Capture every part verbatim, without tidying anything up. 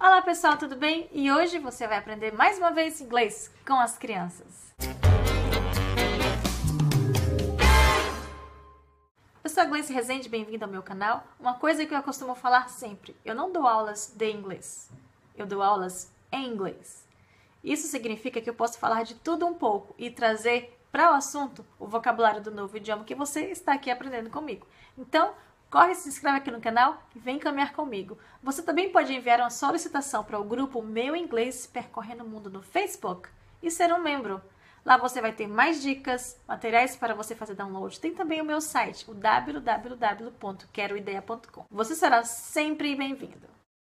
Olá pessoal, tudo bem? E hoje você vai aprender mais uma vez inglês com as crianças. Eu sou a Gleice Rezende, bem-vinda ao meu canal. Uma coisa que eu costumo falar sempre, eu não dou aulas de inglês, eu dou aulas em inglês. Isso significa que eu posso falar de tudo um pouco e trazer para o assunto o vocabulário do novo idioma que você está aqui aprendendo comigo. Então, corre, se inscreve aqui no canal e vem caminhar comigo. Você também pode enviar uma solicitação para o grupo Meu Inglês Percorrendo o Mundo no Facebook e ser um membro. Lá você vai ter mais dicas, materiais para você fazer download. Tem também o meu site, o w w w ponto quero ideia ponto com. Você será sempre bem-vindo.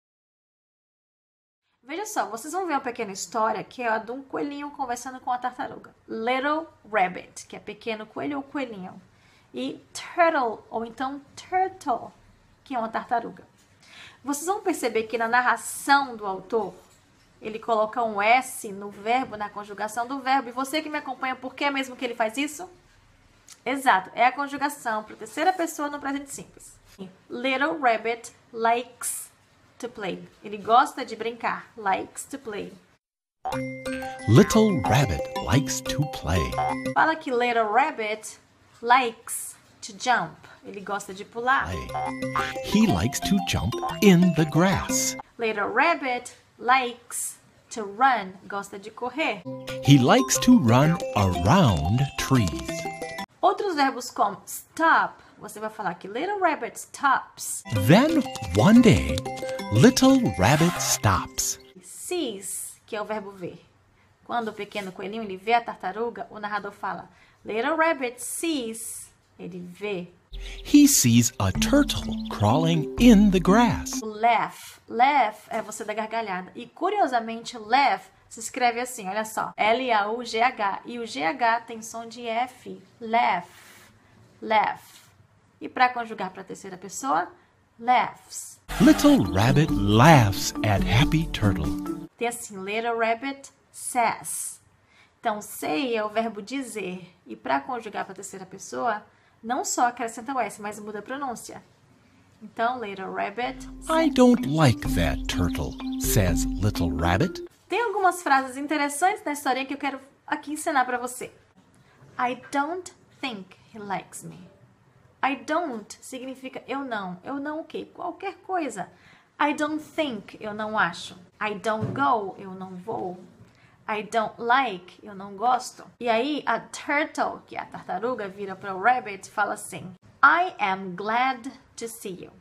Veja só, vocês vão ver uma pequena história que é a de um coelhinho conversando com a tartaruga. Little Rabbit, que é pequeno coelho ou coelhinho. E turtle, ou então turtle, que é uma tartaruga. Vocês vão perceber que na narração do autor, ele coloca um S no verbo, na conjugação do verbo. E você que me acompanha, por que mesmo que ele faz isso? Exato, é a conjugação para a terceira pessoa no presente simples. Little Rabbit likes to play. Ele gosta de brincar. Likes to play. Little Rabbit likes to play. Fala que Little Rabbit likes to jump. Ele gosta de pular. Play. He likes to jump in the grass. Little Rabbit likes to run. Gosta de correr. He likes to run around trees. Outros verbos como stop. Você vai falar que Little Rabbit stops. Then one day, Little Rabbit stops. Sees, que é o verbo ver. Quando o pequeno coelhinho ele vê a tartaruga, o narrador fala Little Rabbit sees. Ele vê. He sees a turtle crawling in the grass. O laugh. Laugh é você dar gargalhada. E curiosamente, laugh se escreve assim, olha só. L A U G H. E o G H tem som de F. Laugh. Laugh. E para conjugar para a terceira pessoa, laughs. Little Rabbit laughs at Happy Turtle. Tem assim, Little Rabbit says. Então, say é o verbo dizer. E para conjugar para a terceira pessoa, não só acrescenta o S, mas muda a pronúncia. Então, Little Rabbit I don't like that turtle, says Little Rabbit. Tem algumas frases interessantes na historinha que eu quero aqui ensinar para você. I don't think he likes me. I don't significa eu não. Eu não o quê? Qualquer coisa. I don't think, eu não acho. I don't go, eu não vou. I don't like, eu não gosto. E aí a turtle, que é a tartaruga, vira para o rabbit e fala assim: I am glad to see you.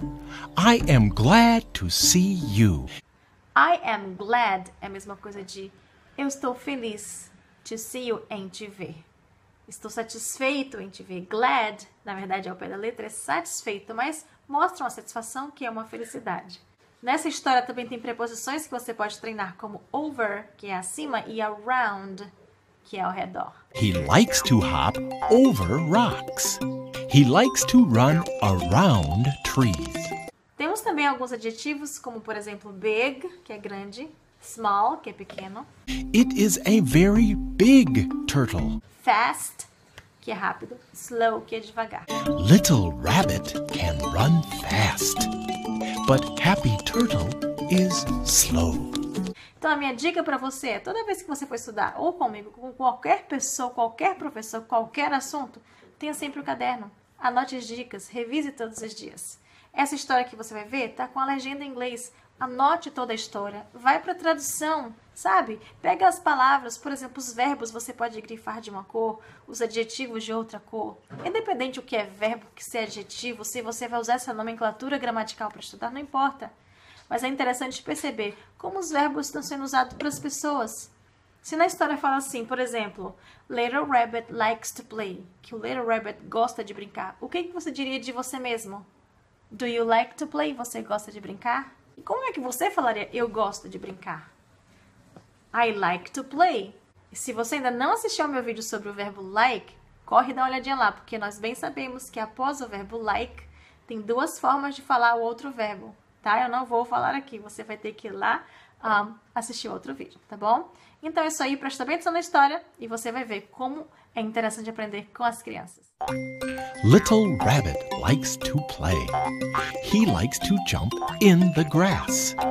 I am glad to see you. I am glad é a mesma coisa de eu estou feliz to see you, em te ver. Estou satisfeito em te ver. Glad, na verdade, ao pé da letra, é satisfeito, mas mostra uma satisfação que é uma felicidade. Nessa história também tem preposições que você pode treinar, como over, que é acima, e around, que é ao redor. He likes to hop over rocks. He likes to run around trees. Temos também alguns adjetivos, como por exemplo big, que é grande, small, que é pequeno, It is a very big turtle. fast, que é rápido, slow, que é devagar. Little Rabbit can run fast, but Happy Turtle is slow. Então a minha dica para você é, toda vez que você for estudar, ou comigo, com qualquer pessoa, qualquer professor, qualquer assunto, tenha sempre o caderno. Anote as dicas, revise todos os dias. Essa história que você vai ver está com a legenda em inglês. Anote toda a história, vai para a tradução, sabe? Pega as palavras, por exemplo, os verbos você pode grifar de uma cor, os adjetivos de outra cor. Independente o que é verbo, o que é adjetivo, se você vai usar essa nomenclatura gramatical para estudar, não importa. Mas é interessante perceber como os verbos estão sendo usados para as pessoas. Se na história fala assim, por exemplo, Little Rabbit likes to play, que o Little Rabbit gosta de brincar, o que que você diria de você mesmo? Do you like to play? Você gosta de brincar? E como é que você falaria, eu gosto de brincar? I like to play. E se você ainda não assistiu ao meu vídeo sobre o verbo like, corre e dá uma olhadinha lá, porque nós bem sabemos que após o verbo like, tem duas formas de falar o outro verbo, tá? Eu não vou falar aqui, você vai ter que ir lá um, assistir outro vídeo, tá bom? Então é isso aí, presta bem atenção na história e você vai ver como é interessante aprender com as crianças. Little Rabbit likes to play. He likes to jump in the grass.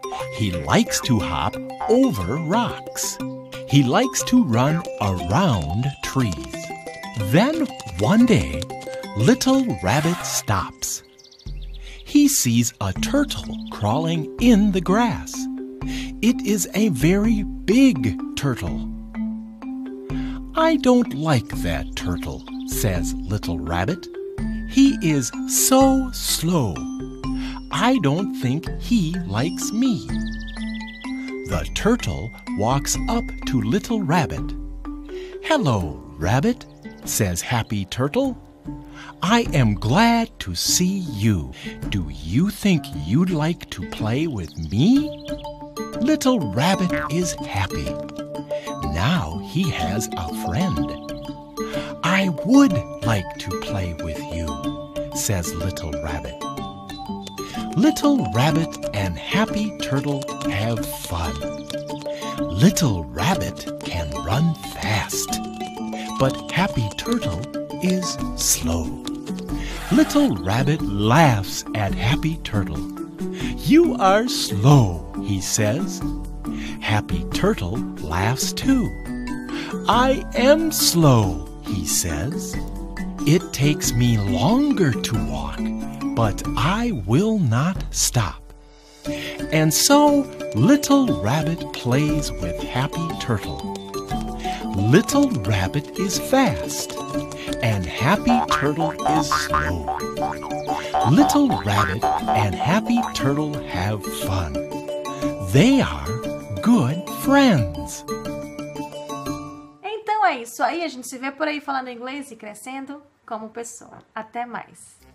He likes to hop over rocks. He likes to run around trees. Then one day, Little Rabbit stops. He sees a turtle crawling in the grass. It is a very big turtle. "I don't like that turtle," says Little Rabbit. "He is so slow. I don't think he likes me." The turtle walks up to Little Rabbit. "Hello, Rabbit," says Happy Turtle. "I am glad to see you. Do you think you'd like to play with me?" Little Rabbit is happy. Now he has a friend. "I would like to play with you," says Little Rabbit. Little Rabbit and Happy Turtle have fun. Little Rabbit can run fast, but Happy Turtle is slow. Little Rabbit laughs at Happy Turtle. "You are slow," he says. Happy Turtle laughs too. "I am slow," he says. "It takes me longer to walk, but I will not stop." And so Little Rabbit plays with Happy Turtle. Little Rabbit is fast, and Happy Turtle is slow. Little Rabbit and Happy Turtle have fun. They are good friends. Então é isso aí, a gente se vê por aí falando inglês e crescendo como pessoa. Até mais!